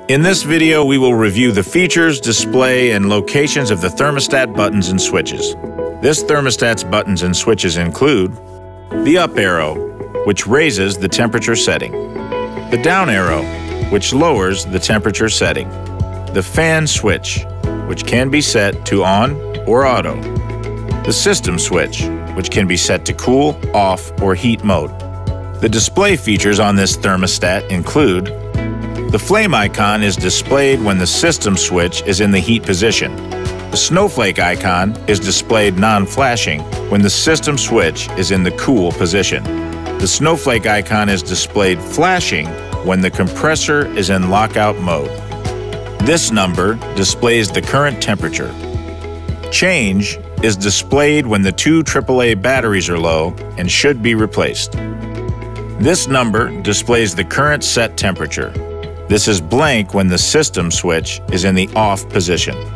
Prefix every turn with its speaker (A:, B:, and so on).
A: In this video, we will review the features, display, and locations of the thermostat buttons and switches. This thermostat's buttons and switches include the up arrow, which raises the temperature setting, the down arrow, which lowers the temperature setting, the fan switch, which can be set to on or auto, the system switch, which can be set to cool, off, or heat mode. The display features on this thermostat include the flame icon is displayed when the system switch is in the heat position. The snowflake icon is displayed non-flashing when the system switch is in the cool position. The snowflake icon is displayed flashing when the compressor is in lockout mode. This number displays the current temperature. Change is displayed when the two AAA batteries are low and should be replaced. This number displays the current set temperature. This is blank when the system switch is in the off position.